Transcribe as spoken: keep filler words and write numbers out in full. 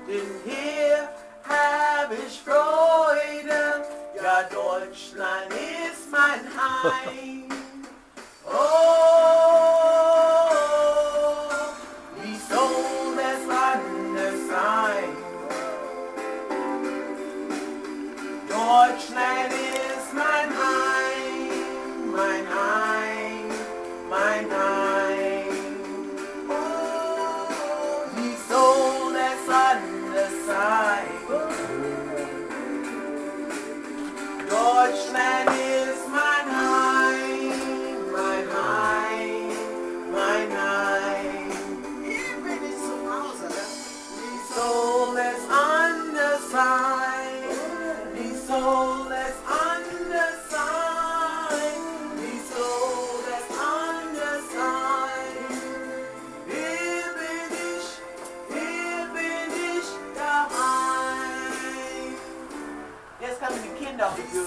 denn hier hab ich Freude. Ja, Deutschland ist mein Heim. Oh, wie soll es anders sein? Deutschland ist mein Heim, mein Heim, mein Heim. Oh, wie soll es anders sein? Deutschland ist mein Heim, mein Heim, mein Heim. Hier bin ich zu Hause. Wie soll es anders sein? Wie soll es anders sein? Wie soll es anders sein? Hier bin ich, hier bin ich daheim. Jetzt kann man die Kinder auch nicht hören.